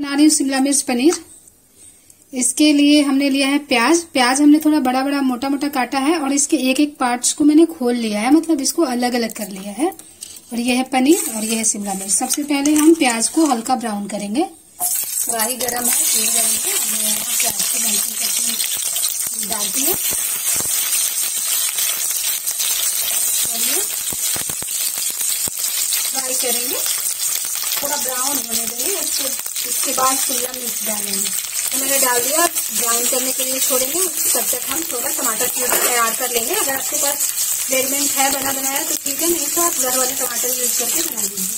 बना रही हूँ शिमला मिर्च पनीर। इसके लिए हमने लिया है प्याज। प्याज हमने थोड़ा बड़ा बड़ा मोटा मोटा काटा है और इसके एक एक पार्ट्स को मैंने खोल लिया है, मतलब इसको अलग अलग कर लिया है। और ये है पनीर और ये है शिमला मिर्च। सबसे पहले हम प्याज को हल्का ब्राउन करेंगे। कढ़ाई गरम है, तेल गरम है, हमने यहाँ प्याज को हल्की करके डालती है और ये फ्राई करेंगे, थोड़ा ब्राउन होने देंगे। इसके बाद शिमला मिर्च डालेंगे। तो मैंने डाल दिया, ब्राउन करने के लिए छोड़ेंगे। तब तक हम थोड़ा टमाटर प्यूरी तैयार कर लेंगे। अगर आपके पास रेडीमेड है बना बनाया तो ठीक है, नहीं तो आप घर वाले टमाटर यूज करके बना लीजिए।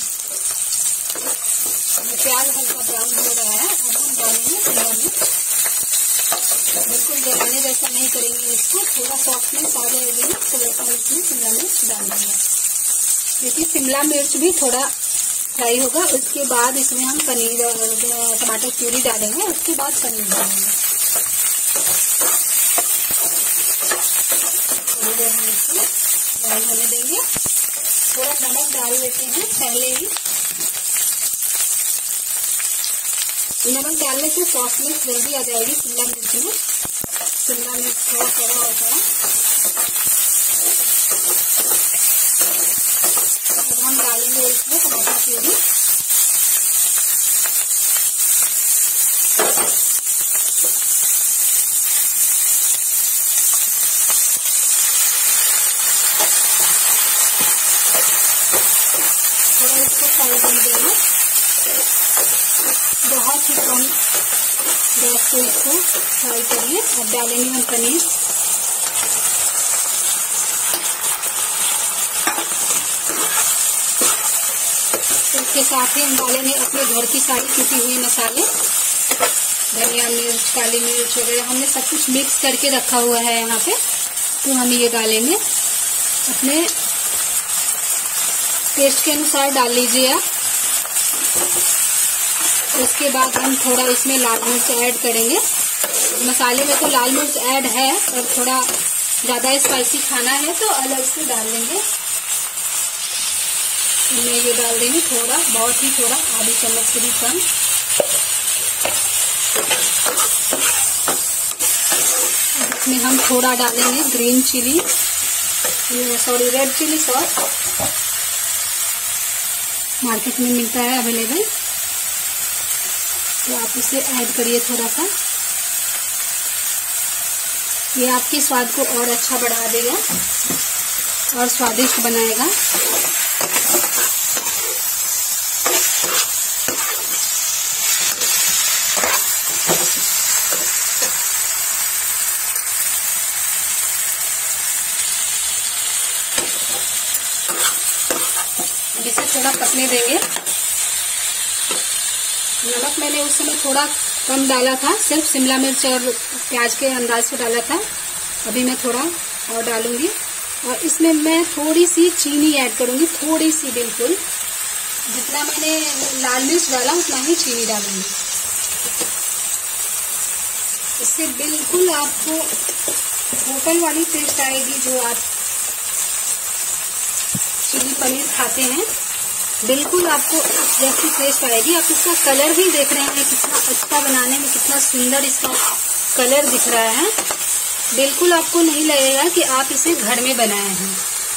प्याज हल्का ब्राउन हो रहा है, अब हम डालेंगे शिमला मिर्च। बिल्कुल जलाने जैसा नहीं करेंगे इसको, थोड़ा सॉफ्टनेस आ जाएगी ना तो वैसा इसमें शिमला मिर्च डाल देंगे, क्योंकि शिमला मिर्च भी थोड़ा फ्राई होगा। उसके बाद इसमें हम पनीर टमाटर प्यूरी डालेंगे, उसके बाद पनीर डालेंगे। थोड़ी देर हम इसको फ्राई होने देंगे। थोड़ा नमक डाल देते हैं पहले ही। नमक डालने से सॉफ्टनेस जल्दी आ जाएगी शिमला मिर्च में। शिमला मिर्च थोड़ा कड़ा होता है। अब हम डालेंगे इसमें टमाटर प्यूरी। थोड़ा इसको फ्राई कर देंगे, बहुत ही कम गैस पे इसको फ्राई करिए। अब डालेंगे हम पनीर। इसके साथ ही हम डालेंगे अपने घर की सारी कुटी हुई मसाले, धनिया मिर्च, काली मिर्च वगैरह हमने सब कुछ मिक्स करके रखा हुआ है यहाँ पे, तो हम ये डालेंगे। अपने टेस्ट के अनुसार डाल लीजिए आप। उसके बाद हम थोड़ा इसमें लाल मिर्च ऐड करेंगे। मसाले में तो लाल मिर्च ऐड है, और थोड़ा ज़्यादा स्पाइसी खाना है तो अलग से डाल लेंगे। इसमें ये डाल देंगे थोड़ा, बहुत ही थोड़ा, आधी चम्मच से भी कम। इसमें हम थोड़ा डालेंगे green chilli, sorry red chilli sauce, market में मिलता है अवेलेबल, तो आप इसे ऐड करिए थोड़ा सा। ये आपके स्वाद को और अच्छा बढ़ा देगा और स्वादिष्ट बनाएगा। इसे थोड़ा पकने देंगे। नमक मैंने उस समय थोड़ा कम डाला था, सिर्फ शिमला मिर्च और प्याज के अंदाज से डाला था। अभी मैं थोड़ा और डालूंगी और इसमें मैं थोड़ी सी चीनी ऐड करूंगी, थोड़ी सी, बिल्कुल जितना मैंने लाल मिर्च डाला उतना ही चीनी डालूंगी। इससे बिल्कुल आपको होटल वाली टेस्ट आएगी, जो आप चिली पनीर खाते हैं बिल्कुल आपको जैसी टेस्ट आएगी। आप इसका कलर भी देख रहे हैं, कितना अच्छा बनाने में कितना सुंदर इसका कलर दिख रहा है। बिल्कुल आपको नहीं लगेगा कि आप इसे घर में बनाए हैं।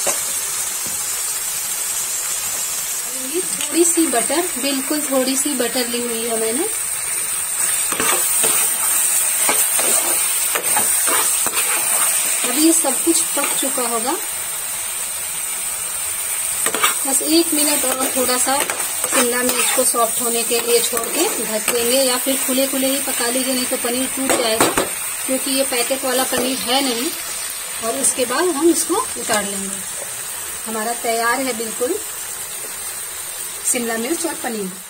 थोड़ी सी बटर, बिल्कुल थोड़ी सी बटर ली हुई है मैंने। अभी ये सब कुछ पक चुका होगा, बस 1 मिनट और थोड़ा सा शिमला मिर्च को सॉफ्ट होने के लिए छोड़ के ढक देंगे, या फिर खुले खुले ही पका लीजिए, नहीं तो पनीर टूट जाएगा, क्योंकि ये पैकेट वाला पनीर है नहीं। और उसके बाद हम इसको उतार लेंगे। हमारा तैयार है बिल्कुल शिमला मिर्च और पनीर।